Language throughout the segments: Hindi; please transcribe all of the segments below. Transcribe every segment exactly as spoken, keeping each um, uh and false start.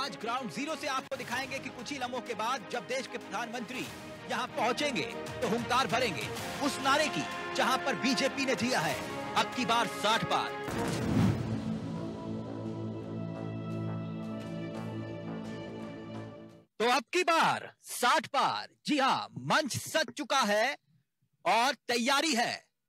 आज ग्राउंड जीरो से आपको दिखाएंगे कि कुछ ही लम्हों के बाद जब देश के प्रधानमंत्री यहाँ पहुंचेंगे तो हुंकार भरेंगे उस नारे की जहां पर बीजेपी ने दिया है अब की बार साठ पार। तो अब की बार साठ पार, जी हां, मंच सज चुका है और तैयारी है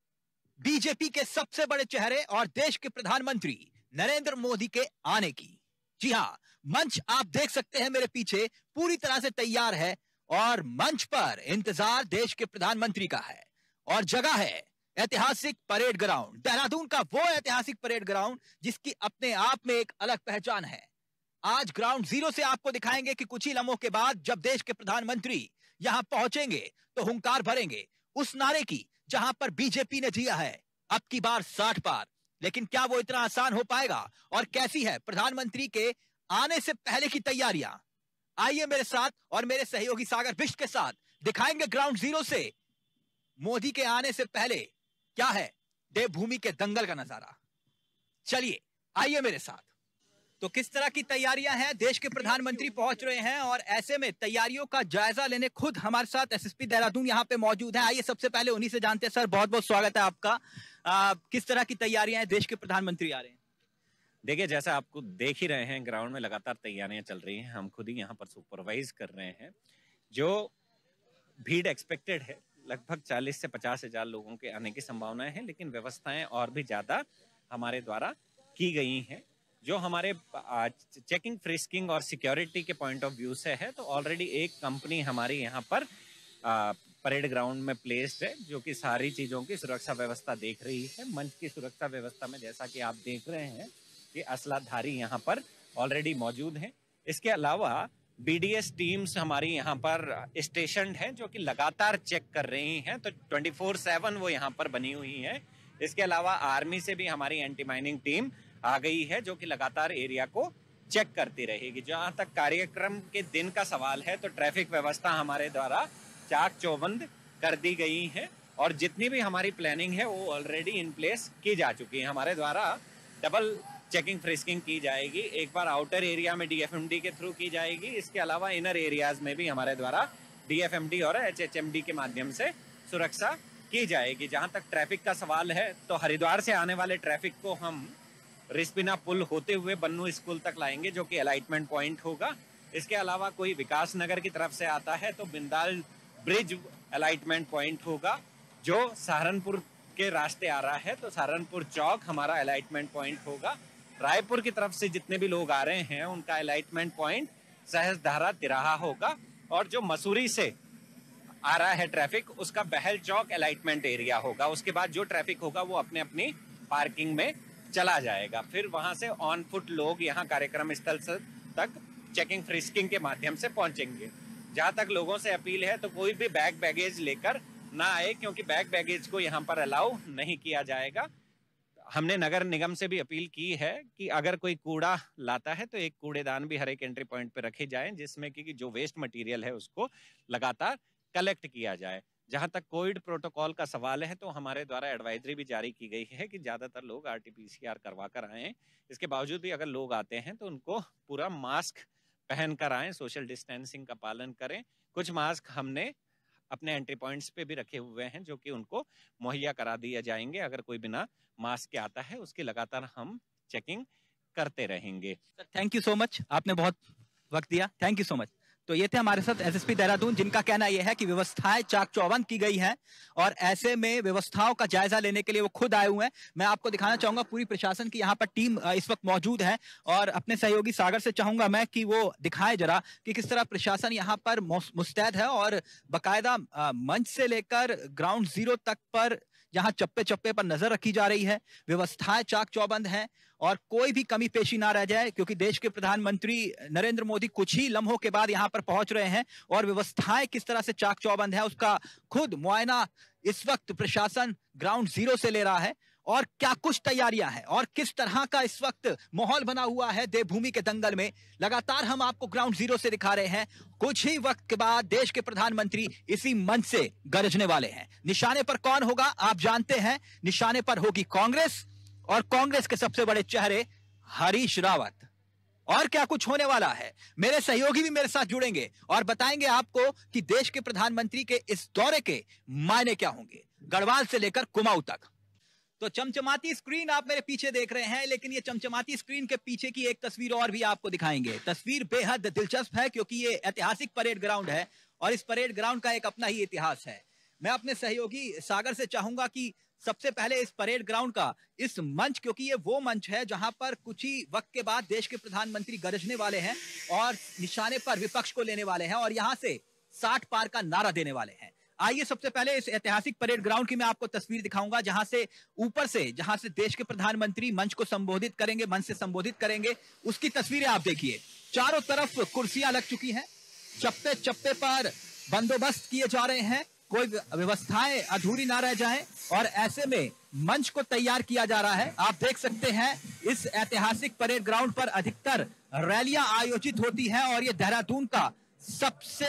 बीजेपी के सबसे बड़े चेहरे और देश के प्रधानमंत्री नरेंद्र मोदी के आने की। जी हां, मंच आप देख सकते हैं मेरे पीछे पूरी तरह से तैयार है और मंच पर इंतजार देश के प्रधानमंत्री का है और जगह है ऐतिहासिक परेड ग्राउंड, देहरादून का वो ऐतिहासिक परेड ग्राउंड जिसकी अपने आप में एक अलग पहचान है। आज ग्राउंड जीरो से आपको दिखाएंगे कि कुछ ही लम्हों के बाद जब देश के प्रधानमंत्री यहां पहुंचेंगे तो हुंकार भरेंगे उस नारे की जहां पर बीजेपी ने दिया है अब की बार साठ पार। लेकिन क्या वो इतना आसान हो पाएगा और कैसी है प्रधानमंत्री के आने से पहले की तैयारियां? आइए मेरे साथ और मेरे सहयोगी सागर बिष्ट के साथ दिखाएंगे ग्राउंड जीरो से मोदी के आने से पहले क्या है देवभूमि के दंगल का नजारा। चलिए आइए मेरे साथ। तो किस तरह की तैयारियां हैं, देश के प्रधानमंत्री पहुंच रहे हैं और ऐसे में तैयारियों का जायजा लेने खुद हमारे साथ एसएसपी देहरादून यहां पे मौजूद है। आइए सबसे पहले उन्हीं से जानते हैं। सर बहुत बहुत स्वागत है आपका। आ, किस तरह की तैयारियां हैं, देश के प्रधानमंत्री आ रहे हैं? देखिए, जैसा आपको देख ही रहे हैं ग्राउंड में लगातार तैयारियां चल रही हैं। हम खुद ही यहाँ पर सुपरवाइज कर रहे हैं। जो भीड़ एक्सपेक्टेड है लगभग चालीस से पचास हजार लोगों के आने की संभावनाएं हैं, लेकिन व्यवस्थाएं और भी ज्यादा हमारे द्वारा की गई हैं। जो हमारे चेकिंग, फ्रिस्किंग और सिक्योरिटी के पॉइंट ऑफ व्यू से है तो ऑलरेडी एक कंपनी हमारी यहाँ पर आ, परेड ग्राउंड में प्लेस्ड है जो कि सारी चीजों की सुरक्षा व्यवस्था देख रही है। मंच की सुरक्षा व्यवस्था में जैसा कि आप देख रहे हैं कि असलाधारी यहाँ पर ऑलरेडी मौजूद हैं। इसके अलावा बीडीएस टीम्स हमारी यहाँ पर स्टेशन हैं जो कि लगातार चेक कर रही हैं, तो ट्वेंटी फोर सेवन वो यहाँ पर बनी हुई है। इसके अलावा आर्मी से भी हमारी एंटी माइनिंग टीम आ गई है जो कि लगातार एरिया को चेक करती रहेगी। जहाँ तक कार्यक्रम के दिन का सवाल है तो ट्रैफिक व्यवस्था हमारे द्वारा चाक चौबंद कर दी गई है और जितनी भी हमारी प्लानिंग है वो ऑलरेडी इन प्लेस की जा चुकी है। हमारे द्वारा डबल चेकिंग फ्रिस्किंग की जाएगी, एक बार आउटर एरिया में डीएफएमडी के थ्रू की जाएगी। इसके अलावा इनर एरियाज में भी हमारे द्वारा डीएफएमडी और एचएचएमडी के माध्यम से सुरक्षा की जाएगी। जहां तक ट्रैफिक का सवाल है तो हरिद्वार से आने वाले ट्रैफिक को हम रिस्पिना पुल होते हुए बन्नू स्कूल तक लाएंगे जो कि अलाइटमेंट पॉइंट होगा। इसके अलावा कोई विकास नगर की तरफ से आता है तो बिंदाल ब्रिज अलाइटमेंट पॉइंट होगा। जो सहारनपुर के रास्ते आ रहा है तो सहारनपुर चौक हमारा अलाइटमेंट पॉइंट होगा। रायपुर की तरफ से जितने भी लोग आ रहे हैं उनका अलाइटमेंट पॉइंट सहजधारा तिराहा होगा और जो मसूरी से आ रहा है ट्रैफिक उसका बहल चौक अलाइटमेंट एरिया होगा। उसके बाद जो ट्रैफिक होगा वो अपने अपनी पार्किंग में चला जाएगा। फिर वहां से ऑन फुट लोग यहाँ कार्यक्रम स्थल तक चेकिंग फ्रिस्किंग के माध्यम से पहुंचेंगे। जहां तक लोगों से अपील है तो कोई भी बैग बैगेज लेकर ना आए क्योंकि बैग बैगेज को यहाँ पर अलाउ नहीं किया जाएगा। हमने नगर निगम से भी अपील की है कि अगर कोई कूड़ा लाता है तो एक कूड़ेदान भी हर एक एंट्री पॉइंट पे रखे जाएं जिसमें कि जो वेस्ट मटेरियल है उसको लगातार कलेक्ट किया जाए। जहां तक कोविड प्रोटोकॉल का सवाल है तो हमारे द्वारा एडवाइजरी भी जारी की गई है कि ज्यादातर लोग आरटीपीसीआर करवा कर आएं। इसके बावजूद भी अगर लोग आते हैं तो उनको पूरा मास्क पहन कर आएं, सोशल डिस्टेंसिंग का पालन करें। कुछ मास्क हमने अपने एंट्री पॉइंट्स पे भी रखे हुए हैं जो कि उनको मुहैया करा दिए जाएंगे। अगर कोई बिना मास्क के आता है उसकी लगातार हम चेकिंग करते रहेंगे। थैंक यू सो मच, आपने बहुत वक्त दिया, थैंक यू सो मच। तो ये थे हमारे साथ एसएसपी देहरादून जिनका कहना यह है कि व्यवस्थाएं चाक चौबंद की गई हैं और ऐसे में व्यवस्थाओं का जायजा लेने के लिए वो खुद आए हुए हैं। मैं आपको दिखाना चाहूंगा पूरी प्रशासन की यहाँ पर टीम इस वक्त मौजूद है और अपने सहयोगी सागर से चाहूंगा मैं कि वो दिखाए जरा कि किस तरह प्रशासन यहाँ पर मुस्तैद है और बाकायदा मंच से लेकर ग्राउंड जीरो तक पर यहाँ चप्पे चप्पे पर नजर रखी जा रही है। व्यवस्थाएं चाक चौबंद हैं और कोई भी कमी पेशी ना रह जाए क्योंकि देश के प्रधानमंत्री नरेंद्र मोदी कुछ ही लम्हों के बाद यहाँ पर पहुंच रहे हैं और व्यवस्थाएं किस तरह से चाक चौबंद है उसका खुद मुआयना इस वक्त प्रशासन ग्राउंड जीरो से ले रहा है और क्या कुछ तैयारियां हैं और किस तरह का इस वक्त माहौल बना हुआ है देवभूमि के दंगल में। लगातार हम आपको ग्राउंड जीरो से दिखा रहे हैं। कुछ ही वक्त के बाद देश के प्रधानमंत्री इसी मंच से गरजने वाले हैं। निशाने पर कौन होगा आप जानते हैं, निशाने पर होगी कांग्रेस और कांग्रेस के सबसे बड़े चेहरे हरीश रावत। और क्या कुछ होने वाला है। मेरे सहयोगी भी मेरे साथ जुड़ेंगे और बताएंगे आपको कि देश के प्रधानमंत्री के इस दौरे के मायने क्या होंगे, गढ़वाल से लेकर कुमाऊं तक। तो चमचमाती स्क्रीन आप मेरे पीछे देख रहे हैं, लेकिन ये चमचमाती स्क्रीन के पीछे की एक तस्वीर और भी आपको दिखाएंगे। तस्वीर बेहद दिलचस्प है क्योंकि ये ऐतिहासिक परेड ग्राउंड है और इस परेड ग्राउंड का एक अपना ही इतिहास है। मैं अपने सहयोगी सागर से चाहूंगा कि सबसे पहले इस परेड ग्राउंड का इस मंच, क्योंकि ये वो मंच है जहां पर कुछ ही वक्त के बाद देश के प्रधानमंत्री गरजने वाले हैं और निशाने पर विपक्ष को लेने वाले हैं और यहां से साठ पार का नारा देने वाले हैं। आइए सबसे पहले इस ऐतिहासिक परेड ग्राउंड की मैं आपको तस्वीर दिखाऊंगा, जहां से ऊपर से जहां से देश के प्रधानमंत्री मंच को संबोधित करेंगे, मंच से संबोधित करेंगे, उसकी तस्वीरें आप देखिए। चारों तरफ कुर्सियां लग चुकी हैं, चप्पे चप्पे पर बंदोबस्त किए जा रहे हैं, कोई व्यवस्थाएं अधूरी ना रह जाएं और ऐसे में मंच को तैयार किया जा रहा है। आप देख सकते हैं इस ऐतिहासिक परेड ग्राउंड पर अधिकतर रैलियां आयोजित होती हैं और ये देहरादून का सबसे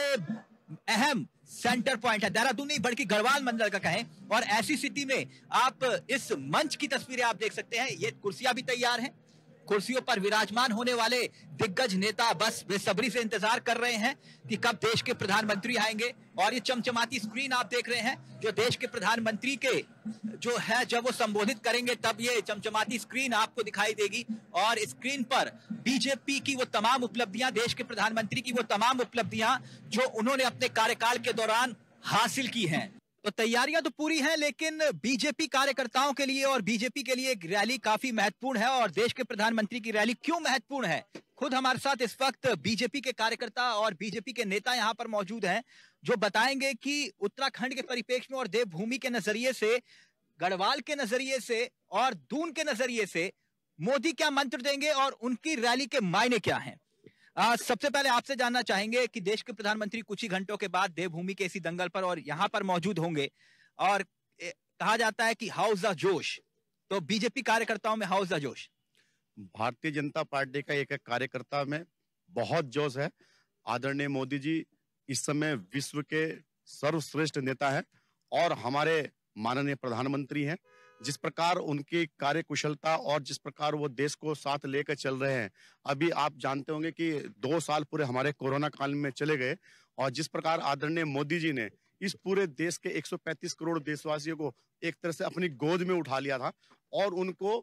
अहम सेंटर पॉइंट है। देहरादून नहीं बल्कि गढ़वाल मंडल का कहें। और ऐसी स्थिति में आप इस मंच की तस्वीरें आप देख सकते हैं। ये कुर्सियां भी तैयार हैं, कुर्सियों पर विराजमान होने वाले दिग्गज नेता बस बेसब्री से इंतजार कर रहे हैं कि कब देश के प्रधानमंत्री आएंगे। और ये चमचमाती स्क्रीन आप देख रहे हैं जो देश के प्रधानमंत्री के जो है जब वो संबोधित करेंगे तब ये चमचमाती स्क्रीन आपको दिखाई देगी और स्क्रीन पर बीजेपी की वो तमाम उपलब्धियां, देश के प्रधानमंत्री की वो तमाम उपलब्धियां जो उन्होंने अपने कार्यकाल के दौरान हासिल की हैं। तो तैयारियां तो पूरी हैं, लेकिन बीजेपी कार्यकर्ताओं के लिए और बीजेपी के लिए एक रैली काफी महत्वपूर्ण है। और देश के प्रधानमंत्री की रैली क्यों महत्वपूर्ण है, खुद हमारे साथ इस वक्त बीजेपी के कार्यकर्ता और बीजेपी के नेता यहां पर मौजूद हैं जो बताएंगे कि उत्तराखंड के परिप्रेक्ष्य में और देवभूमि के नजरिए से, गढ़वाल के नजरिए से और दून के नजरिए से मोदी क्या मंत्र देंगे और उनकी रैली के मायने क्या हैं। आ, सबसे पहले आपसे जानना चाहेंगे कि देश के प्रधानमंत्री कुछ ही घंटों के बाद देवभूमि के इसी दंगल पर और यहां पर मौजूद होंगे और ए, कहा जाता है कि हाउस द जोश, तो बीजेपी कार्यकर्ताओं में हाउस द जोश। भारतीय जनता पार्टी का एक एक कार्यकर्ता में बहुत जोश है। आदरणीय मोदी जी इस समय विश्व के सर्वश्रेष्ठ नेता है और हमारे माननीय प्रधानमंत्री हैं। जिस प्रकार उनकी कार्यकुशलता और जिस प्रकार वो देश को साथ लेकर चल रहे हैं, अभी आप जानते होंगे कि दो साल पूरे हमारे कोरोना काल में चले गए और जिस प्रकार आदरणीय मोदी जी ने इस पूरे देश के एक सौ पैंतीस करोड़ देशवासियों को एक तरह से अपनी गोद में उठा लिया था और उनको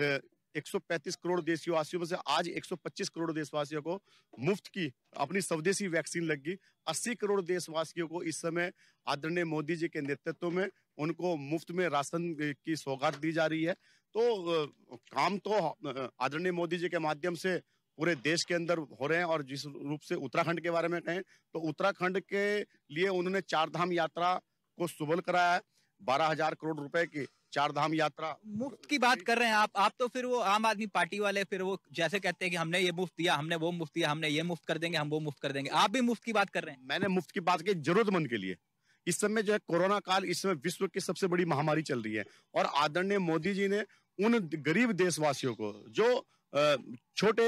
एक सौ पैंतीस करोड़ देशवासियों में से आज एक सौ पच्चीस करोड़ देशवासियों को मुफ्त की अपनी स्वदेशी वैक्सीन लग गई। अस्सी करोड़ देशवासियों को इस समय आदरणीय मोदी जी के नेतृत्व में उनको मुफ्त में राशन की सौगात दी जा रही है। तो काम तो आदरणीय मोदी जी के माध्यम से पूरे देश के अंदर हो रहे हैं। और जिस रूप से उत्तराखंड के बारे में कहें तो उत्तराखंड के लिए उन्होंने चार धाम यात्रा को सुबल कराया है। बारह हजार करोड़ रुपए की चार धाम यात्रा मुफ्त की बात कर रहे हैं आप आप तो फिर वो आम आदमी पार्टी वाले फिर वो जैसे कहते हैं कि हमने ये मुफ्त दिया, हमने वो मुफ्त दिया, हमने ये मुफ्त कर देंगे, हम वो मुफ्त कर देंगे। आप भी मुफ्त की बात कर रहे हैं। मैंने मुफ्त की बात की जरूरतमंद के लिए। इस समय जो है कोरोना काल, इस समय विश्व की सबसे बड़ी महामारी चल रही है और आदरणीय मोदी जी ने उन गरीब देशवासियों को जो छोटे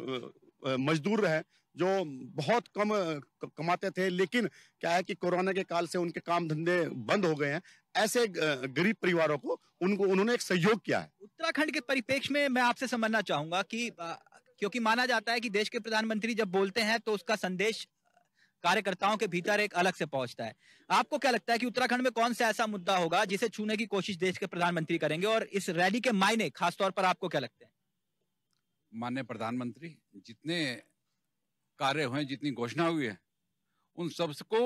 मजदूर हैं, जो बहुत कम कमाते थे, लेकिन क्या है कि कोरोना के काल से उनके काम धंधे बंद हो गए हैं, ऐसे गरीब परिवारों को उनको उन्होंने एक सहयोग किया है। उत्तराखंड के परिप्रेक्ष्य में मैं आपसे समझना चाहूंगा कि क्योंकि माना जाता है कि देश के प्रधानमंत्री जब बोलते हैं तो उसका संदेश कार्यकर्ताओं के भीतर एक अलग से पहुंचता है। आपको क्या लगता है कि उत्तराखंड में कौन सा ऐसा मुद्दा होगा जिसे छूने की कोशिश देश के प्रधानमंत्री करेंगे और इस रैली के मायने खासतौर पर आपको क्या लगते हैं? माननीय प्रधानमंत्री जितने कार्य हुए, जितनी घोषणा हुई है, उन सबको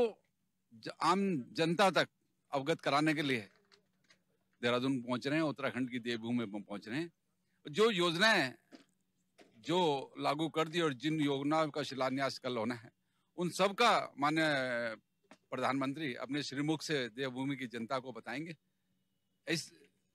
आम जनता तक अवगत कराने के लिए देहरादून पहुंच रहे हैं, उत्तराखंड की देवभूमि में पहुंच रहे हैं। जो योजनाएं जो लागू कर दी और जिन योजनाओं का शिलान्यास कल होना है, उन सब का माननीय प्रधानमंत्री अपने श्रीमुख से देवभूमि की जनता को बताएंगे। इस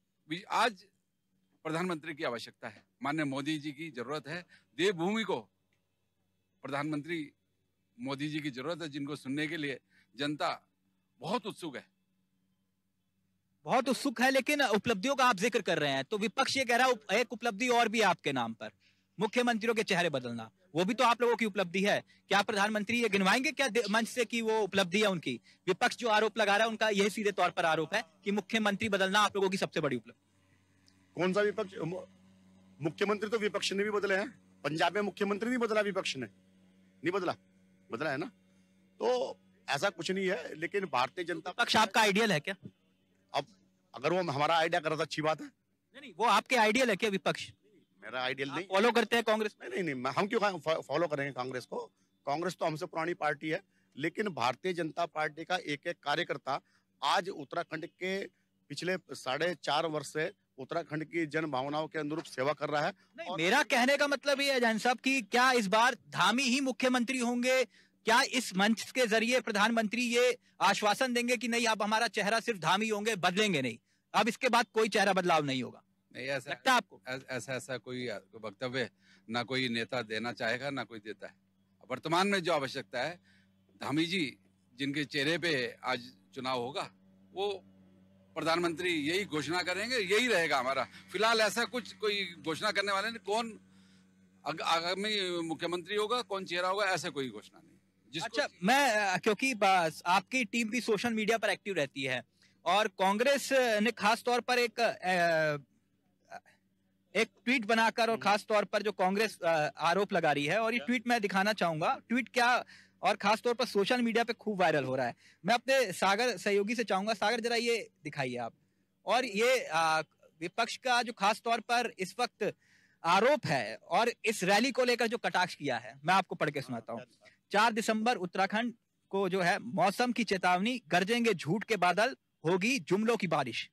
आज प्रधानमंत्री की आवश्यकता है, माननीय मोदी जी की जरूरत है, देवभूमि को प्रधानमंत्री मोदी जी की जरूरत है, जिनको सुनने के लिए जनता बहुत उत्सुक है बहुत उत्सुक है। लेकिन उपलब्धियों का आप जिक्र कर रहे हैं तो विपक्ष ये कह रहा है एक उपलब्धि और भी आपके नाम पर, मुख्यमंत्रियों के चेहरे बदलना, वो भी तो आप लोगों की उपलब्धि है। क्या प्रधानमंत्री ये गिनवाएंगे क्या मंच से कि वो उपलब्धि है उनकी? विपक्ष जो आरोप लगा रहा है उनका यही सीधे तौर पर आरोप है कि मुख्यमंत्री बदलना आप लोगों की सबसे बड़ी उपलब्धि। कौन सा विपक्ष? मुख्यमंत्री तो विपक्ष ने भी बदले हैं, पंजाब में मुख्यमंत्री नहीं बदला विपक्ष ने, नहीं बदला, बदला है ना। तो ऐसा कुछ नहीं है, लेकिन भारतीय जनता पक्ष आपका आइडियल है क्या? अब अगर वो हमारा आइडिया करे तो अच्छी बात है। नहीं नहीं, वो आपके आइडियल है क्या विपक्ष? मेरा आइडियल नहीं। फॉलो करते हैं कांग्रेस? नहीं नहीं नहीं, हम क्यों फॉलो करेंगे कांग्रेस को? कांग्रेस तो हमसे पुरानी पार्टी है, लेकिन भारतीय जनता पार्टी का एक एक कार्यकर्ता आज उत्तराखंड के पिछले साढ़े चार वर्ष से उत्तराखंड की जन भावनाओं के अनुरूप सेवा कर रहा है। नहीं, मेरा कहने का मतलब ये है जैन साहब कि क्या इस बार धामी ही मुख्यमंत्री होंगे? क्या इस मंच के जरिए प्रधानमंत्री ये आश्वासन देंगे कि नहीं अब हमारा चेहरा सिर्फ धामी होंगे, बदलेंगे नहीं, अब इसके बाद कोई चेहरा बदलाव नहीं होगा? नहीं, ऐसा लगता है आपको? ऐसा ऐसा कोई वक्तव्य ना कोई नेता देना चाहेगा ना कोई देता है। वर्तमान में जो आवश्यकता है, धामी जी जिनके चेहरे पे आज चुनाव होगा वो प्रधानमंत्री यही घोषणा करेंगे, यही रहेगा हमारा। फिलहाल ऐसा कुछ कोई घोषणा करने वाले नहीं, कौन आगामी मुख्यमंत्री होगा, कौन चेहरा होगा, ऐसा कोई घोषणा नहीं। अच्छा, मैं क्योंकि बस आपकी टीम भी सोशल मीडिया पर एक्टिव रहती है और कांग्रेस ने खास तौर पर एक एक ट्वीट बनाकर और खास तौर पर जो कांग्रेस आरोप लगा रही है, और ये ट्वीट मैं दिखाना चाहूंगा। ट्वीट क्या, और खास तौर पर सोशल मीडिया पे खूब वायरल हो रहा है। मैं अपने सागर सहयोगी से चाहूंगा, सागर जरा ये दिखाइए आप। और ये आ, विपक्ष का जो खास तौर पर इस वक्त आरोप है और इस रैली को लेकर जो कटाक्ष किया है, मैं आपको पढ़ के सुनाता हूँ। चार दिसंबर उत्तराखंड को जो है मौसम की चेतावनी, गरजेंगे झूठ के बादल, होगी जुमलों की बारिश।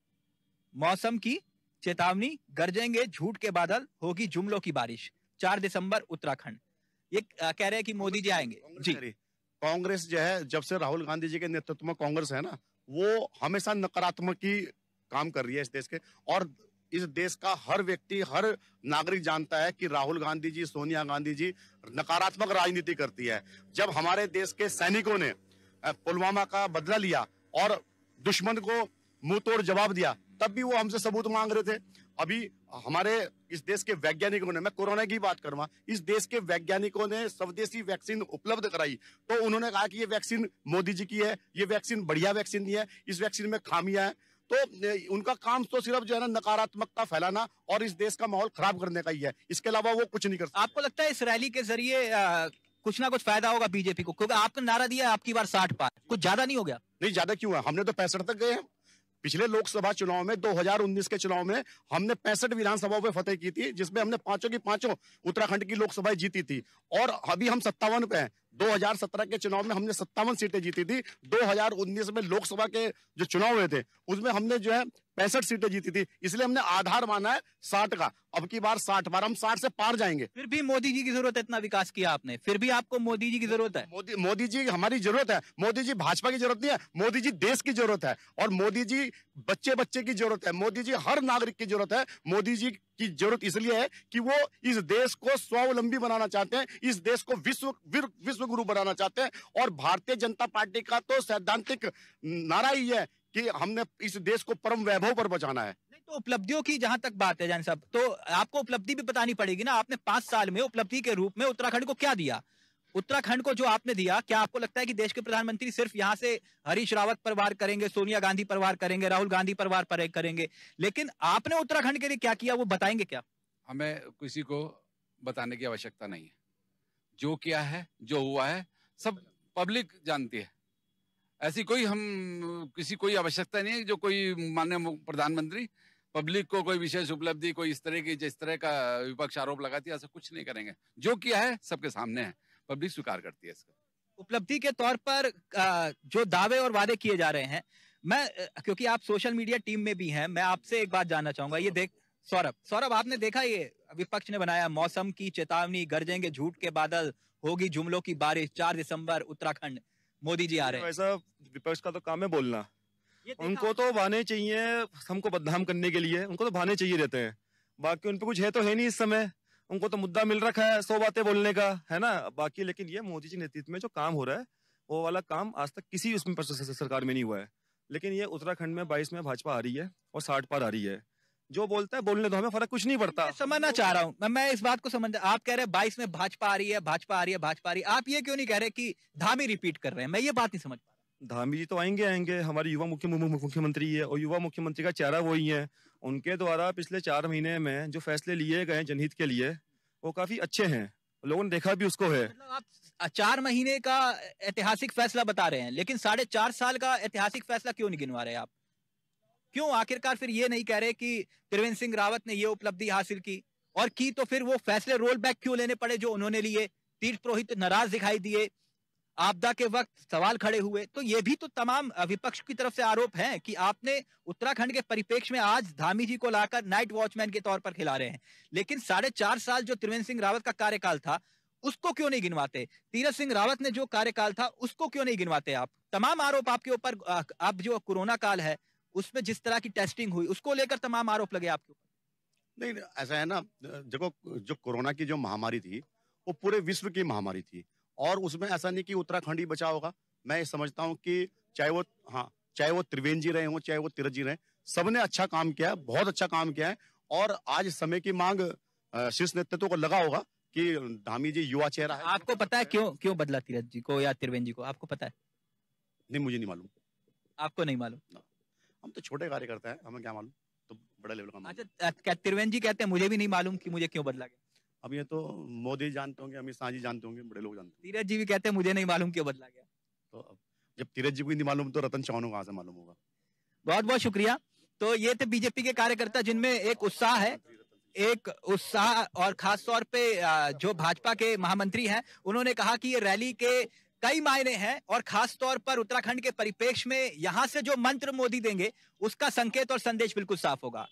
मौसम की चेतावनी, गरजेंगे झूठ के बादल, होगी जुमलों की बारिश। चार दिसंबर उत्तराखंड। ये कह रहे हैं कि मोदी जी आएंगे। जी, कांग्रेस जो है, जब से राहुल गांधी जी के नेतृत्व में कांग्रेस है ना, वो हमेशा नकारात्मक ही काम कर रही है इस देश के। और इस देश का हर व्यक्ति, हर नागरिक जानता है कि राहुल गांधी जी, सोनिया गांधी जी नकारात्मक राजनीति करती है। जब हमारे देश के सैनिकों ने पुलवामा का बदला लिया और दुश्मन को मुंह तोड़ जवाब दिया, तब भी वो हमसे सबूत मांग रहे थे। अभी हमारे इस देश के वैज्ञानिकों ने, मैं कोरोना की बात करूंगा, इस देश के वैज्ञानिकों ने स्वदेशी वैक्सीन उपलब्ध कराई, तो उन्होंने कहा कि ये वैक्सीन मोदी जी की है, ये वैक्सीन बढ़िया वैक्सीन नहीं है, इस वैक्सीन में खामियां हैं। तो उनका काम तो सिर्फ जो है ना नकारात्मकता फैलाना और इस देश का माहौल खराब करने का ही है, इसके अलावा वो कुछ नहीं कर सकते। आपको लगता है इस रैली के जरिए आ, कुछ ना कुछ फायदा होगा बीजेपी को? क्योंकि आपने नारा दिया है आपकी बार साठ पार, कुछ ज्यादा नहीं हो गया? नहीं, ज्यादा क्यों है, हमने तो पैंसठ तक गए हैं। पिछले लोकसभा चुनाव में दो हज़ार उन्नीस के चुनाव में हमने पैंसठ विधानसभाओं पे फतेह की थी, जिसमें हमने पांचों की पांचों उत्तराखंड की लोकसभाएं जीती थी। और अभी हम सत्तावन पे हैं। दो हज़ार सत्रह के चुनाव में हमने सत्तावन सीटें जीती थी। दो हज़ार उन्नीस में लोकसभा के जो चुनाव हुए थे उसमें हमने जो है पैंसठ सीटें जीती थी, इसलिए हमने आधार माना है साठ का। अब की बार साठ बार, हम साठ से पार जाएंगे। फिर भी मोदी जी की जरूरत है, इतना विकास किया आपने, फिर भी आपको मोदी जी की जरूरत है? मोदी मोदी जी हमारी जरूरत है। मोदी जी भाजपा की जरूरत नहीं है, मोदी जी देश की जरूरत है। और मोदी जी बच्चे बच्चे की जरूरत है, मोदी जी हर नागरिक की जरूरत है। मोदी जी की जरूरत इसलिए है कि वो इस देश को स्वावलंबी बनाना चाहते हैं, इस देश को विश्व विश्व गुरु बनाना चाहते हैं। और भारतीय जनता पार्टी का तो सैद्धांतिक नारा ही है कि हमने इस देश को परम वैभव पर बचाना है। नहीं, तो उपलब्धियों की जहां तक बात है जान साहब, तो आपको उपलब्धि भी बतानी पड़ेगी ना। आपने पांच साल में उपलब्धि के रूप में उत्तराखंड को क्या दिया? उत्तराखंड को जो आपने दिया, क्या आपको लगता है कि देश के प्रधानमंत्री सिर्फ यहाँ से हरीश रावत पर वार करेंगे, सोनिया गांधी पर वार करेंगे, राहुल गांधी पर वार पर करेंगे, लेकिन आपने उत्तराखंड के लिए क्या किया वो बताएंगे क्या? हमें किसी को बताने की आवश्यकता नहीं है। जो किया है, जो हुआ है, सब पब्लिक जानती है। ऐसी कोई हम किसी कोई आवश्यकता नहीं है जो कोई माननीय प्रधानमंत्री पब्लिक को कोई विशेष उपलब्धि, कोई इस तरह की जिस तरह का विपक्ष आरोप लगाती है, ऐसा कुछ नहीं करेंगे। जो किया है सबके सामने है, पब्लिक स्वीकार करती है इसको। उपलब्धि के तौर पर जो दावे और वादे किए जा रहे हैं, मैं क्योंकि आप सोशल मीडिया टीम में भी हैं, मैं आपसे एक बात जानना चाहूंगा। ये देख सौरभ सौरभ आपने देखा ये विपक्ष ने बनाया, मौसम की चेतावनी, गरजेंगे झूठ के बादल, होगी जुमलों की बारिश, चार दिसंबर उत्तराखंड, मोदी जी आ रहे हैं। वैसा विपक्ष का तो काम है बोलना, उनको तो बहाने चाहिए हमको बदनाम करने के लिए, उनको तो बहाने चाहिए रहते हैं। बाकी उन पे कुछ है तो है नहीं इस समय, उनको तो मुद्दा मिल रखा है सौ बातें बोलने का, है ना। बाकी लेकिन ये मोदी जी के नेतृत्व में जो काम हो रहा है वो वाला काम आज तक किसी उसमें सरकार में नहीं हुआ है। लेकिन ये उत्तराखंड में बाईस में भाजपा आ रही है और साठ पार आ रही है। जो बोलता है बोलने दो, हमें फर्क कुछ नहीं पड़ता। समझना चाह रहा हूँ मैं इस बात को समझ, आप कह रहे हैं बाईस में भाजपा आ रही है, भाजपा आ रही है, भाजपा आ रही है, आप ये क्यों नहीं कह रहे कि धामी रिपीट कर रहे हैं? मैं ये बात नहीं समझ पा रहा। धामी जी तो आएंगे आएंगे, हमारे युवा मुख्य मुख्यमंत्री है और युवा मुख्यमंत्री का चेहरा वही है। उनके द्वारा पिछले चार महीने में जो फैसले लिए गए जनहित के लिए, वो काफी अच्छे हैं, लोगों ने देखा भी उसको है। मतलब आप चार महीने का ऐतिहासिक फैसला बता रहे हैं, लेकिन साढ़े चार साल का ऐतिहासिक फैसला क्यों नहीं गिनवा रहे आप? क्यों आखिरकार फिर ये नहीं कह रहे कि त्रिवेंद्र सिंह रावत ने ये उपलब्धि हासिल की, और की तो फिर वो फैसले रोल बैक क्यों लेने पड़े जो उन्होंने लिए? तीर्थ पुरोहित नाराज दिखाई दिए, आपदा के वक्त सवाल खड़े हुए। तो ये भी तो तमाम विपक्ष की तरफ से आरोप हैं कि आपने उत्तराखंड के परिप्रेक्ष्य में आज धामी जी को लाकर नाइट वॉचमैन के तौर पर खिला रहे हैं, लेकिन साढ़े चार साल जो त्रिवेंद्र सिंह रावत का कार्यकाल था उसको क्यों नहीं गिनवाते? तीरथ सिंह रावत ने जो कार्यकाल था उसको क्यों नहीं गिनवाते आप? तमाम आरोप आपके ऊपर, अब जो कोरोना काल है उसमें जिस तरह की टेस्टिंग हुई उसको लेकर तमाम आरोप लगे आपके ऊपर। नहीं, ऐसा है ना, देखो जो कोरोना की जो महामारी थी वो पूरे विश्व की महामारी थी, और उसमें ऐसा नहीं कि उत्तराखंड ही बचा होगा। मैं ये समझता हूँ कि चाहे वो हाँ चाहे वो त्रिवेंद्र जी रहे हों, चाहे वो तीरथ जी रहे, सबने अच्छा काम किया है, बहुत अच्छा काम किया है। और आज समय की मांग शीर्ष नेतृत्व को लगा होगा कि धामी जी युवा चेहरा है। आपको पता है क्यों क्यों बदला तीरथ जी को या त्रिवेंद्र जी को? आपको पता है? नहीं, मुझे नहीं मालूम। आपको नहीं मालूम? हम तो छोटे कार्यकर्ता है, हमें क्या मालूम, तो बड़े लेवल का। अच्छा, क्या त्रिवेंद्र जी कहते हैं मुझे भी नहीं मालूम कि मुझे क्यों बदला गया? अब ये तो मोदी जानते होंगे, अमित शाह जी जानते होंगे, बड़े लोग जानते होंगे। तीरथ जी भी कहते हैं मुझे नहीं मालूम क्यों बदला गया। तो अब जब तीरथ जी को नहीं मालूम तो रतन चौहान को कहाँ से मालूम होगा? बहुत बहुत शुक्रिया। तो ये थे बीजेपी के कार्यकर्ता जिनमें एक उत्साह है, एक उत्साह, और खास तौर पे जो भाजपा के महामंत्री हैं उन्होंने कहा कि ये रैली के कई मायने हैं, और खास तौर पर उत्तराखंड के परिप्रेक्ष्य में यहाँ से जो मंत्र मोदी देंगे उसका संकेत और संदेश बिल्कुल साफ होगा।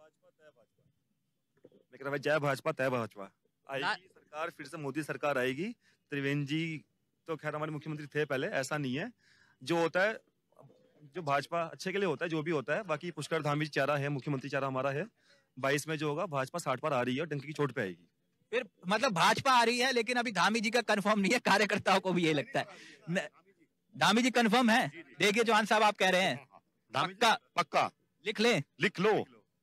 लेकिन जय भाजपा तय भाजपा आएगी सरकार, फिर से मोदी सरकार आएगी। त्रिवेंद्र जी तो खैर हमारे मुख्यमंत्री थे पहले, ऐसा नहीं है। जो होता है जो भाजपा अच्छे के लिए होता है, जो भी होता है। बाकी पुष्कर धामी जी चारा है, मुख्यमंत्री चारा हमारा है। बाईस में जो होगा भाजपा साठ पर आ रही है और डंकी की चोट पे आएगी। फिर मतलब भाजपा आ रही है, लेकिन अभी धामी जी का कंफर्म नहीं है, कार्यकर्ताओं को भी ये लगता है। धामी जी कंफर्म है? देखिए जवान साहब आप कह रहे हैं पक्का पक्का लिख लें, लिख लो।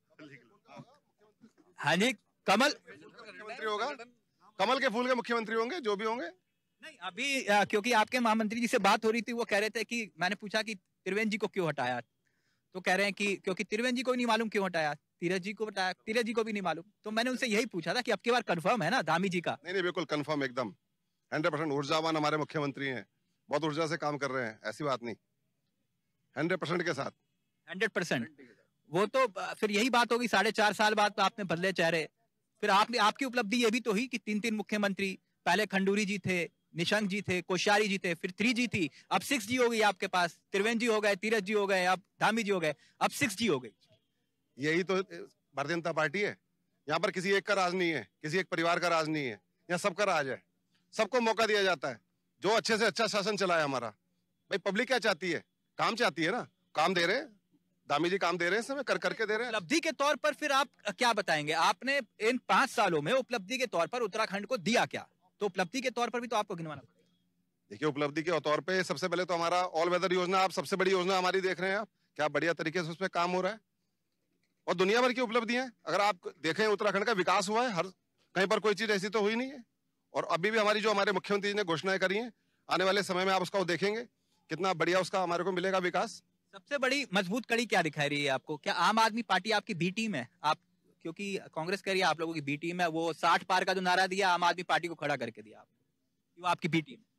हाँ जी, कमल मुख्यमंत्री होगा, कमल के फूल के मुख्यमंत्री होंगे जो भी होंगे। नहीं, अभी आ, क्योंकि आपके महामंत्री जी से बात हो रही थी, वो कह रहे थे कि मैंने पूछा कि त्रिवेंद्र जी को क्यों हटाया, तो कह रहे हैं कि क्योंकि त्रिवेंद्र जी को नहीं मालूम क्यों हटाया, तीरथ जी को हटाया, तीरथ जी को भी नहीं मालूम। तो मैंने उनसे यही पूछा था कि अब की बार कंफर्म है ना धामी जी का? नहीं नहीं, बिल्कुल कंफर्म, एकदम हंड्रेड परसेंट ऊर्जावान हमारे मुख्यमंत्री हैं, बहुत ऊर्जा से काम कर रहे हैं, ऐसी बात नहीं, हंड्रेड परसेंट के साथ। हंड्रेड परसेंट वो तो फिर यही बात होगी, साढ़े चार साल बाद तो आपने बदले चेहरे। फिर आपने, आपकी उपलब्धि ये भी तो हुई कि तीन तीन मुख्यमंत्री, पहले खंडूरी जी थे, निशंक जी थे, कोश्यारी जी थे, फिर थ्री जी थी, अब सिक्स जी हो गई आपके पास। त्रिवेंद्र जी हो गए, तीरथ जी हो गए, अब धामी जी हो गए, अब सिक्स जी हो गई। यही तो भारतीय जनता पार्टी है। यहाँ पर किसी एक का राज नहीं है, किसी एक परिवार का राज नहीं है, यहाँ सबका राज है, सबको मौका दिया जाता है। जो अच्छे से अच्छा शासन चलाए हमारा। भाई पब्लिक क्या चाहती है? काम चाहती है ना, काम दे रहे, दामी जी काम दे रहे हैं, समय कर करके दे रहे हैं। उपलब्धि के तौर पर फिर आप क्या बताएंगे? आपने इन पांच सालों में उपलब्धि के तौर पर उत्तराखंड को दिया क्या? तो उपलब्धि के तौर पर भी तो आपको गिनवाना पड़ेगा। देखिए, उपलब्धि के तौर पे सबसे पहले तो हमारा ऑल वेदर योजना, आप सबसे बड़ी योजना हमारी देख रहे हैं आप, क्या बढ़िया तरीके से उस पर काम हो रहा है, और दुनिया भर की उपलब्धियां अगर आप देखें, उत्तराखंड का विकास हुआ है, हर कहीं पर कोई चीज ऐसी तो हुई नहीं है। और अभी भी हमारी जो हमारे मुख्यमंत्री जी ने घोषणाएं करी हैं, आने वाले समय में आप उसका देखेंगे कितना बढ़िया उसका हमारे को मिलेगा विकास। सबसे बड़ी मजबूत कड़ी क्या दिखाई रही है आपको? क्या आम आदमी पार्टी आपकी बी टीम है? आप, क्योंकि कांग्रेस कह रही है आप लोगों की बी टीम है, वो साठ पार का जो नारा दिया आम आदमी पार्टी को खड़ा करके दिया, आप वो आपकी बी टीम।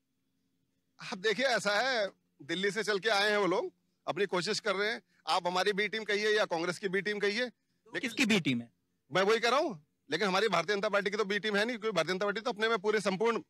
आप देखिए, ऐसा है, दिल्ली से चल के आए हैं वो लोग, अपनी कोशिश कर रहे हैं। आप हमारी बी टीम कहिए या कांग्रेस की बी टीम कहिए, लेकिन किसकी बी टीम है? मैं वही कह रहा हूँ, लेकिन हमारी भारतीय जनता पार्टी की तो बी टीम है नहीं, क्योंकि भारतीय जनता पार्टी तो अपने में पूरे संपूर्ण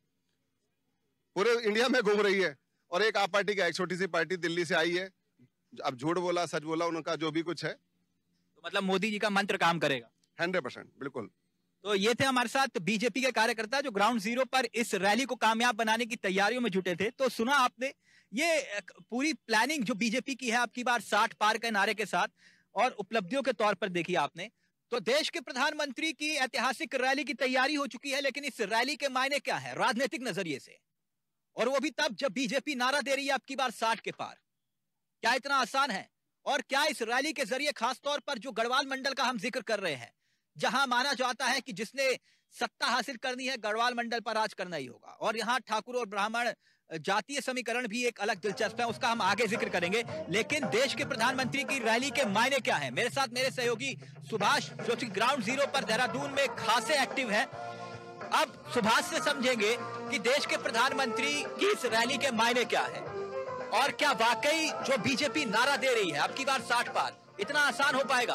पूरे इंडिया में घूम रही है, और एक आप पार्टी का एक छोटी सी पार्टी दिल्ली से आई है, अब झूठ बोला सच बोला, उनका जो भी कुछ है। तो मतलब मोदी जी का मंत्र काम करेगा? हंड्रेड परसेंट बिल्कुल। तो ये थे हमारे साथ बीजेपी के कार्यकर्ता जो ग्राउंड जीरो पर इस रैली को कामयाब बनाने की तैयारियों में जुटे थे। तो सुना आपने ये पूरी प्लानिंग जो बीजेपी की है आपकी बार साठ पार के नारे के साथ, और उपलब्धियों के तौर पर देखी आपने, तो देश के प्रधानमंत्री की ऐतिहासिक रैली की तैयारी हो चुकी है। लेकिन इस रैली के मायने क्या है राजनीतिक नजरिए से, और वो भी तब जब बीजेपी नारा दे रही है आपकी बार साठ के पार। क्या इतना आसान है? और क्या इस रैली के जरिए खास तौर पर जो गढ़वाल मंडल का हम जिक्र कर रहे हैं, जहां माना जाता है कि जिसने सत्ता हासिल करनी है गढ़वाल मंडल पर राज करना ही होगा, और यहाँ ठाकुर और ब्राह्मण जातीय समीकरण भी एक अलग दिलचस्प है, उसका हम आगे जिक्र करेंगे। लेकिन देश के प्रधानमंत्री की रैली के मायने क्या है? मेरे साथ मेरे सहयोगी सुभाष, जो कि ग्राउंड जीरो पर देहरादून में खासे एक्टिव है। अब सुभाष से समझेंगे कि देश के प्रधानमंत्री की इस रैली के मायने क्या है और क्या वाकई जो बीजेपी नारा दे रही है अब की बार साठ पार इतना आसान हो पाएगा।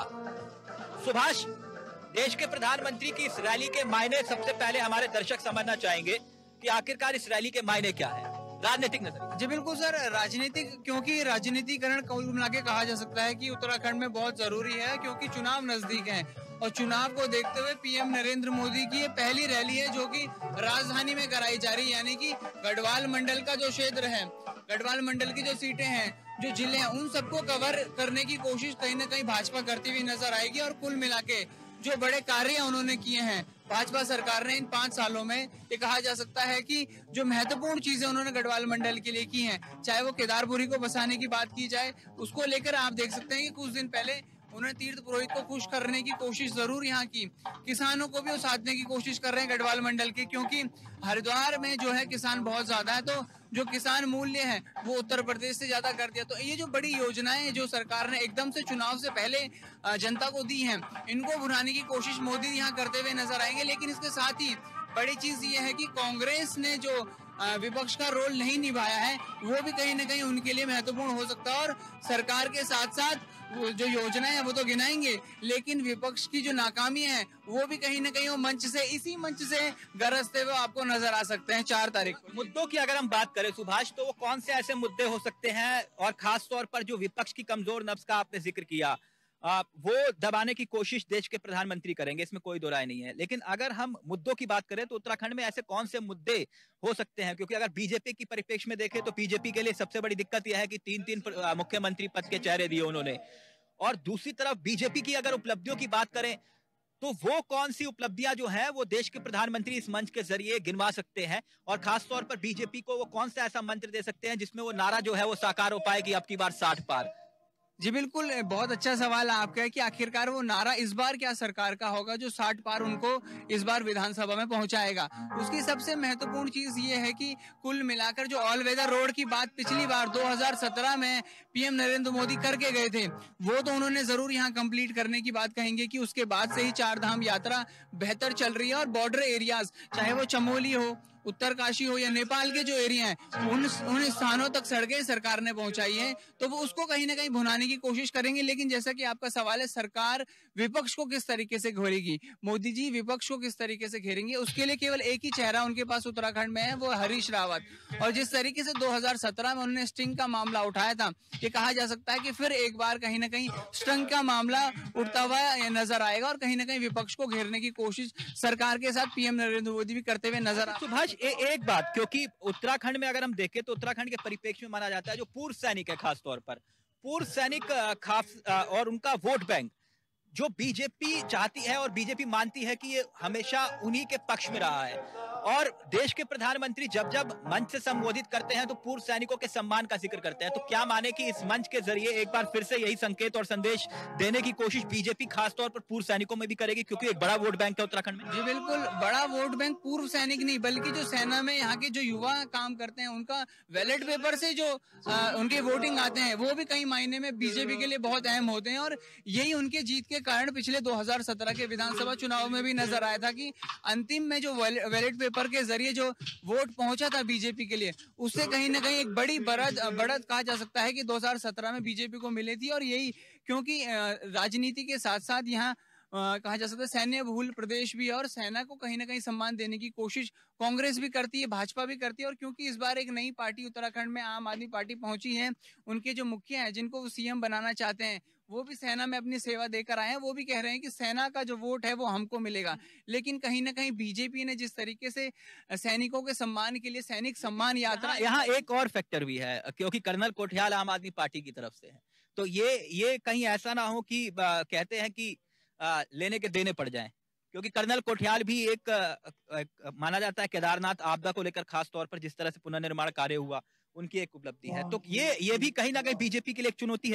सुभाष, देश के प्रधानमंत्री की इस रैली के मायने सबसे पहले हमारे दर्शक समझना चाहेंगे कि आखिरकार इस रैली के मायने क्या है राजनीतिक नजर। जी बिल्कुल सर, राजनीतिक, क्योंकि राजनीतिकरण कुल मिला के कहा जा सकता है कि उत्तराखंड में बहुत जरूरी है, क्योंकि चुनाव नजदीक हैं और चुनाव को देखते हुए पीएम नरेंद्र मोदी की ये पहली रैली है जो कि राजधानी में कराई जा रही है, यानी कि गढ़वाल मंडल का जो क्षेत्र है, गढ़वाल मंडल की जो सीटें हैं, जो जिले हैं, उन सबको कवर करने की कोशिश कहीं ना कहीं भाजपा करती हुई नजर आएगी। और कुल मिला के जो बड़े कार्य उन्होंने किए हैं भाजपा सरकार ने इन पांच सालों में, ये कहा जा सकता है कि जो महत्वपूर्ण चीजें उन्होंने गढ़वाल मंडल के लिए की हैं, चाहे वो केदारपुरी को बसाने की बात की जाए, उसको लेकर आप देख सकते हैं कि कुछ दिन पहले उन्होंने तीर्थ पुरोहित को खुश करने की कोशिश जरूर यहाँ की। किसानों को भी वो साधने की कोशिश कर रहे हैं गढ़वाल मंडल के, क्योंकि हरिद्वार में जो है किसान बहुत ज्यादा है, तो जो किसान मूल्य है वो उत्तर प्रदेश से ज्यादा कर दिया। तो ये जो बड़ी योजनाएं जो सरकार ने एकदम से चुनाव से पहले जनता को दी हैं, इनको भुनाने की कोशिश मोदी यहाँ करते हुए नजर आएंगे। लेकिन इसके साथ ही बड़ी चीज ये है कि कांग्रेस ने जो विपक्ष का रोल नहीं निभाया है वो भी कहीं ना कहीं उनके लिए महत्वपूर्ण हो सकता है। और सरकार के साथ साथ जो योजनाएं हैं वो तो गिनाएंगे, लेकिन विपक्ष की जो नाकामी है वो भी कहीं ना कहीं वो मंच से, इसी मंच से गरजते हुए आपको नजर आ सकते हैं चार तारीख को। मुद्दों की अगर हम बात करें सुभाष, तो वो कौन से ऐसे मुद्दे हो सकते हैं और खास तौर पर जो विपक्ष की कमजोर नब्ज का आपने जिक्र किया, आ, वो दबाने की कोशिश देश के प्रधानमंत्री करेंगे, इसमें कोई दो राय नहीं है। लेकिन अगर हम मुद्दों की बात करें तो उत्तराखंड में ऐसे कौन से मुद्दे हो सकते हैं, क्योंकि अगर बीजेपी की परिप्रेक्ष्य में देखें तो बीजेपी के लिए सबसे बड़ी दिक्कत यह है कि तीन तीन मुख्यमंत्री पद के चेहरे दिए उन्होंने, और दूसरी तरफ बीजेपी की अगर उपलब्धियों की बात करें तो वो कौन सी उपलब्धियां जो है वो देश के प्रधानमंत्री इस मंच के जरिए गिनवा सकते हैं, और खास तौर पर बीजेपी को वो कौन सा ऐसा मंत्र दे सकते हैं जिसमें वो नारा जो है वो साकार हो पाए कि अब की बार साठ पार। जी बिल्कुल, बहुत अच्छा सवाल है आपका कि आखिरकार वो नारा इस बार क्या सरकार का होगा जो साठ पार उनको इस बार विधानसभा में पहुंचाएगा। उसकी सबसे महत्वपूर्ण चीज ये है कि कुल मिलाकर जो ऑल वेदर रोड की बात पिछली बार दो हज़ार सत्रह में पीएम नरेंद्र मोदी करके गए थे, वो तो उन्होंने जरूर यहाँ कंप्लीट करने की बात कहेंगे कि उसके बाद से ही चार धाम यात्रा बेहतर चल रही है। और बॉर्डर एरियाज, चाहे वो चमोली हो, उत्तरकाशी हो या नेपाल के जो एरिया हैं, उन उन स्थानों तक सड़कें सरकार ने पहुंचाई हैं, तो वो उसको कहीं ना कहीं भुनाने की कोशिश करेंगे। लेकिन जैसा कि आपका सवाल है, सरकार विपक्ष को किस तरीके से घेरेगी, मोदी जी विपक्ष को किस तरीके से घेरेंगे, उसके लिए केवल एक ही चेहरा उनके पास उत्तराखंड में है, वो हरीश रावत। और जिस तरीके से दो हज़ार सत्रह में उन्होंने स्टिंग का मामला उठाया था, ये कहा जा सकता है कि फिर एक बार कहीं ना कहीं स्टिंग का मामला उठता हुआ नजर आएगा और कहीं ना कहीं विपक्ष को घेरने की कोशिश सरकार के साथ पीएम नरेंद्र मोदी भी करते हुए नजर आ। सुभाष, ए, एक बात, क्योंकि उत्तराखंड में अगर हम देखें तो उत्तराखंड के परिप्रेक्ष्य में माना जाता है जो पूर्व सैनिक है, खास तौर पर पूर्व सैनिक खास और उनका वोट बैंक जो बीजेपी चाहती है और बीजेपी मानती है कि ये हमेशा उन्हीं के पक्ष में रहा है। और देश के प्रधानमंत्री जब जब मंच से संबोधित करते हैं तो पूर्व सैनिकों के सम्मान का जिक्र करते हैं, तो क्या माने कि इस मंच के जरिए एक बार फिर से यही संकेत और संदेश देने की कोशिश बीजेपी खासतौर पर पूर्व सैनिकों में भी करेगी, क्योंकि एक बड़ा वोट बैंक है उत्तराखंड में। जी बिल्कुल, बड़ा वोट बैंक पूर्व सैनिक नहीं बल्कि जो सेना में यहाँ के जो युवा काम करते हैं उनका बैलेट पेपर से जो आ, उनके वोटिंग आते हैं वो भी कई मायने में बीजेपी के लिए बहुत अहम होते हैं। और यही उनके जीत के कारण पिछले दो हज़ार सत्रह के विधानसभा चुनाव में भी नजर आया था कि अंतिम में जो बैलेट पेपर के जरिए जो वोट पहुंचा था बीजेपी के लिए, उससे कहीं ना कहीं एक बड़ी बढ़त बढ़त कहा जा सकता है कि दो हज़ार सत्रह में बीजेपी को मिली थी। और यही क्योंकि राजनीति के साथ साथ यहाँ कहा जा सकता है सैन्य बहुल प्रदेश भी है और सेना को कहीं ना कहीं सम्मान देने की कोशिश कांग्रेस भी करती है, भाजपा भी करती है। और क्योंकि इस बार एक नई पार्टी उत्तराखंड में आम आदमी पार्टी पहुंची है, उनके जो मुखिया हैं जिनको वो सीएम बनाना चाहते हैं वो भी सेना में अपनी सेवा देकर आए हैं, वो भी कह रहे हैं कि सेना का जो वोट है वो हमको मिलेगा। लेकिन कहीं ना कहीं बीजेपी ने जिस तरीके से सैनिकों के सम्मान के लिए सैनिक सम्मान यात्रा, यहाँ एक और फैक्टर भी है क्योंकि कर्नल कोठियाल आम आदमी पार्टी की तरफ से है, तो ये ये कहीं ऐसा ना हो कि कहते हैं कि आ, लेने के देने पड़ जाएं, क्योंकि कर्नल कोठियाल भी एक, आ, एक माना जाता है केदारनाथ आपदा को लेकर खास तौर पर जिस तरह से पुनर्निर्माण कार्य हुआ उनकी एक उपलब्धि है, तो ये ये भी कहीं ना कहीं बीजेपी के लिए एक चुनौती है क्या?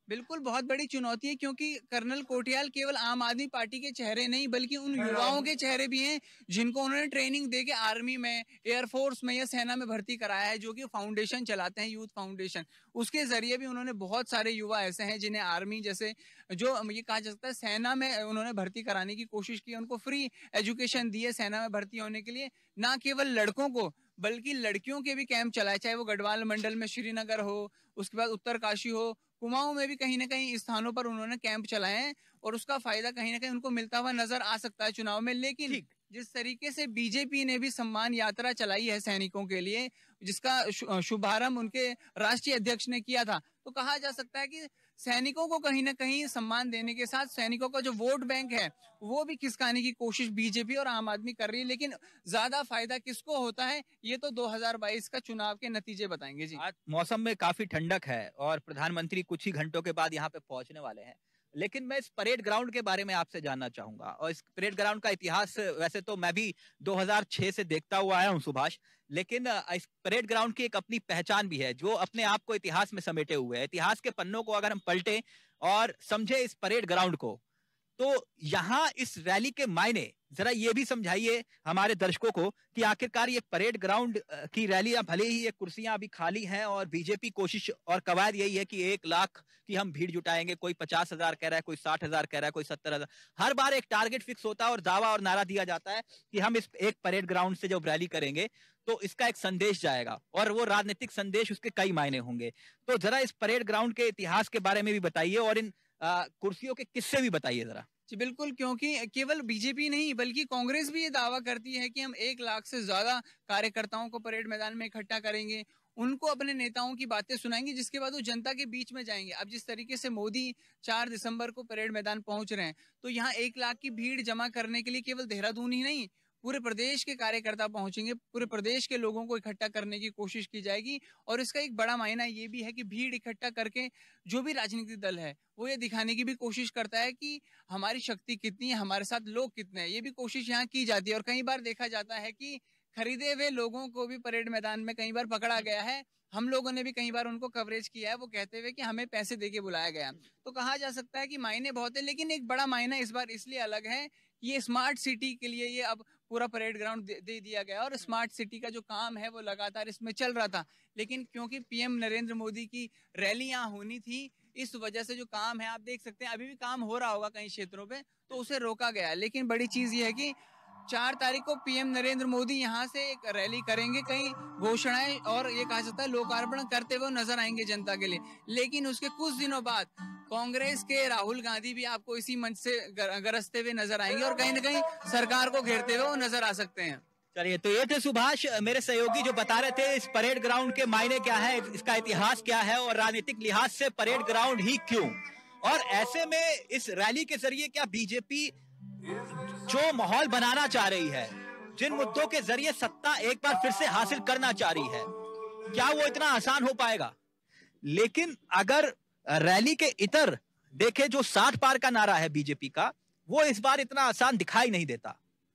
बिल्कुल बहुत बड़ी चुनौती है, क्योंकि कर्नल कोटियाल केवल आम आदमी पार्टी के चेहरे नहीं बल्कि उन युवाओं के चेहरे भी हैं जिनको उन्होंने ट्रेनिंग दे के आर्मी में, एयरफोर्स में या सेना में भर्ती कराया है, जो कि फाउंडेशन चलाते हैं, यूथ फाउंडेशन। उसके जरिए भी उन्होंने बहुत सारे युवा ऐसे हैं जिन्हें आर्मी जैसे जो ये कहा जा सकता है सेना में उन्होंने भर्ती कराने की कोशिश की, उनको फ्री एजुकेशन दी है सेना में भर्ती होने के लिए। ना केवल लड़कों को बल्कि लड़कियों के भी कैंप चलाए, चाहे वो गढ़वाल मंडल में श्रीनगर हो, उसके बाद उत्तरकाशी हो, कुमाऊं में भी कहीं ना कहीं स्थानों पर उन्होंने कैंप चलाए हैं और उसका फायदा कहीं ना कहीं उनको मिलता हुआ नजर आ सकता है चुनाव में। लेकिन जिस तरीके से बीजेपी ने भी सम्मान यात्रा चलाई है सैनिकों के लिए, जिसका शुभारंभ उनके राष्ट्रीय अध्यक्ष ने किया था, तो कहा जा सकता है कि सैनिकों को कहीं ना कहीं सम्मान देने के साथ सैनिकों का जो वोट बैंक है वो भी खिसकाने की कोशिश बीजेपी और आम आदमी कर रही है। लेकिन ज्यादा फायदा किसको होता है ये तो दो हज़ार बाईस का चुनाव के नतीजे बताएंगे। जी, आज मौसम में काफी ठंडक है और प्रधानमंत्री कुछ ही घंटों के बाद यहाँ पे पहुंचने वाले हैं, लेकिन मैं इस परेड ग्राउंड के बारे में आपसे जानना चाहूंगा। और इस परेड ग्राउंड का इतिहास वैसे तो मैं भी दो हज़ार छह से देखता हुआ आया हूं सुभाष, लेकिन इस परेड ग्राउंड की एक अपनी पहचान भी है जो अपने आप को इतिहास में समेटे हुए है। इतिहास के पन्नों को अगर हम पलटे और समझे इस परेड ग्राउंड को, तो यहाँ इस रैली के मायने जरा ये भी समझाइए हमारे दर्शकों को कि आखिरकार ये परेड ग्राउंड की रैलियां, भले ही ये कुर्सियां अभी खाली हैं और बीजेपी कोशिश और कवायद यही है कि एक लाख की हम भीड़ जुटाएंगे, कोई पचास हजार कह रहा है, कोई साठ हजार कह रहा है, कोई सत्तर हजार, हर बार एक टारगेट फिक्स होता है और दावा और नारा दिया जाता है कि हम इस एक परेड ग्राउंड से जब रैली करेंगे तो इसका एक संदेश जाएगा और वो राजनीतिक संदेश, उसके कई मायने होंगे। तो जरा इस परेड ग्राउंड के इतिहास के बारे में भी बताइए और इन आ, कुर्सियों के किस्से भी बताइए जरा। जी बिल्कुल, क्योंकि केवल बीजेपी नहीं बल्कि कांग्रेस भी ये दावा करती है कि हम एक लाख से ज्यादा कार्यकर्ताओं को परेड मैदान में इकट्ठा करेंगे, उनको अपने नेताओं की बातें सुनाएंगे, जिसके बाद वो जनता के बीच में जाएंगे। अब जिस तरीके से मोदी चार दिसंबर को परेड मैदान पहुंच रहे हैं, तो यहाँ एक लाख की भीड़ जमा करने के लिए केवल देहरादून ही नहीं पूरे प्रदेश के कार्यकर्ता पहुंचेंगे, पूरे प्रदेश के लोगों को इकट्ठा करने की कोशिश की जाएगी। और इसका एक बड़ा मायना ये भी है कि भीड़ इकट्ठा करके जो भी राजनीतिक दल है वो ये दिखाने की भी कोशिश करता है कि हमारी शक्ति कितनी है, हमारे साथ लोग कितने हैं, ये भी कोशिश यहाँ की जाती है। और कई बार देखा जाता है कि खरीदे हुए लोगों को भी परेड मैदान में कई बार पकड़ा गया है। हम लोगों ने भी कई बार उनको कवरेज किया है, वो कहते हुए कि हमें पैसे देके बुलाया गया। तो कहा जा सकता है कि मायने बहुत है, लेकिन एक बड़ा मायना इस बार इसलिए अलग है, ये स्मार्ट सिटी के लिए ये अब पूरा परेड ग्राउंड दे, दे दिया गया और स्मार्ट सिटी का जो काम है वो लगातार इसमें चल रहा था। लेकिन क्योंकि पीएम नरेंद्र मोदी की रैली यहाँ होनी थी, इस वजह से जो काम है आप देख सकते हैं अभी भी काम हो रहा होगा कई क्षेत्रों पे, तो उसे रोका गया। लेकिन बड़ी चीज ये है कि चार तारीख को पीएम नरेंद्र मोदी यहाँ से एक रैली करेंगे, कई घोषणाएं और ये कहा जाता है लोकार्पण करते हुए नजर आएंगे जनता के लिए। लेकिन उसके कुछ दिनों बाद कांग्रेस के राहुल गांधी भी आपको इसी मंच से गरजते हुए नजर आएंगे और कहीं ना कहीं सरकार को घेरते हुए वो नजर आ सकते हैं। चलिए, तो ये थे सुभाष मेरे सहयोगी जो बता रहे थे इस परेड ग्राउंड के मायने क्या है, इसका इतिहास क्या है और राजनीतिक लिहाज से परेड ग्राउंड ही क्यों। और ऐसे में इस रैली के जरिए क्या बीजेपी जो माहौल बनाना चाह रही है, जिन मुद्दों के जरिए सत्ता एक बार फिर से हासिल करना चाह रही है, क्या वो इतना आसान हो पाएगा? लेकिन अगर रैली के इतर देखे, जो साठ पार का नारा है बीजेपी का, वो इस बार इतना आसान दिखाई नहीं देता।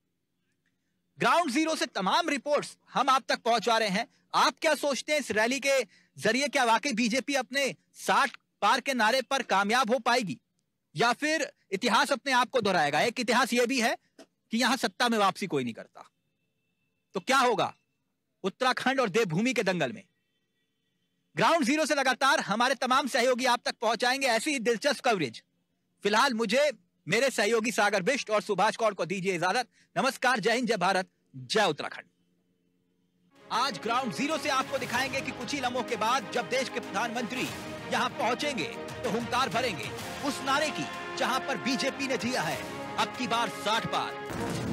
ग्राउंड जीरो से तमाम रिपोर्ट्स हम आप तक पहुंचा रहे हैं। आप क्या सोचते हैं, इस रैली के जरिए क्या वाकई बीजेपी अपने साठ पार के नारे पर कामयाब हो पाएगी या फिर इतिहास अपने आप को दोहराएगा? एक इतिहास यह भी है कि यहां सत्ता में वापसी कोई नहीं करता। तो क्या होगा उत्तराखंड और देवभूमि के दंगल में? ग्राउंड जीरो से लगातार हमारे तमाम सहयोगी आप तक पहुंचाएंगे ऐसी ही दिलचस्प कवरेज। फिलहाल मुझे, मेरे सहयोगी सागर बिष्ट और सुभाष कौर को दीजिए इजाजत। नमस्कार, जय हिंद, जय भारत, जय उत्तराखंड। आज ग्राउंड जीरो से आपको दिखाएंगे कि कुछ ही लम्हों के बाद जब देश के प्रधानमंत्री यहां पहुंचेंगे तो हुंकार भरेंगे उस नारे की जहां पर बीजेपी ने दिया है अब की बार साठ पार।